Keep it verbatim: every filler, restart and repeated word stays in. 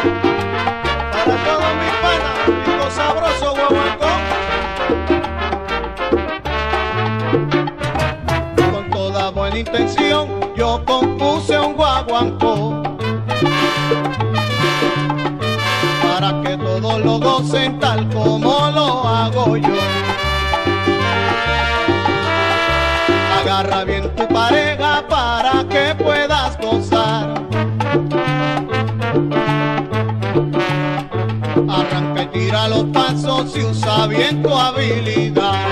Para todos mis panas, rico sabroso guaguancó. Con toda buena intención yo compuse un guaguancó para que todos lo gocen tal como lo hago yo. Agarra bien tu pareja para que puedas gozar. Arranca y tira los pasos y usa bien tu habilidad.